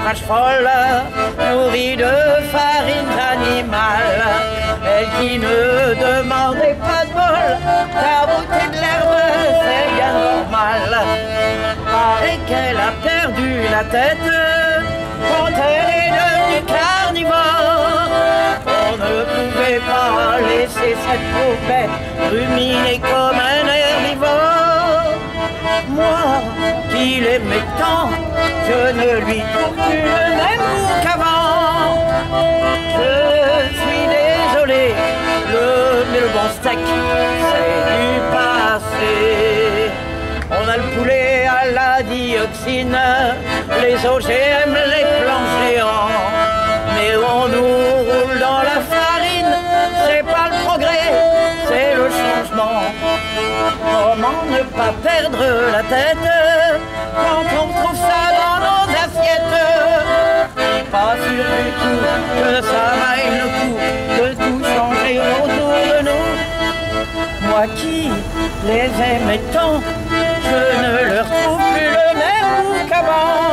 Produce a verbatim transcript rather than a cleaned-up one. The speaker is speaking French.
vache folle, nourrie de farines animales. Elle qui ne demandait pas de bol, car goûter de l'herbe, c'est bien normal. Paraît qu'elle a perdu la tête quand elle est devenue carnivore. On ne pouvait pas laisser cette pauvre bête ruminer comme un herbivore. Moi, qui l'aimais tant, je ne lui trouve plus le même goût qu'avant. Je suis désolé, le, mais le bon steak, c'est du passé. On a le poulet à la dioxine, les O G M, les plans géants. Mais on nous roule dans la farine, c'est pas le progrès, c'est le changement. Comment ne pas perdre la tête quand on trouve ça dans nos assiettes? Pas sûr du tout que ça vaille le coup de tout changer autour de nous. Moi qui les aimais tant, je ne leur trouve plus le même goût qu'avant.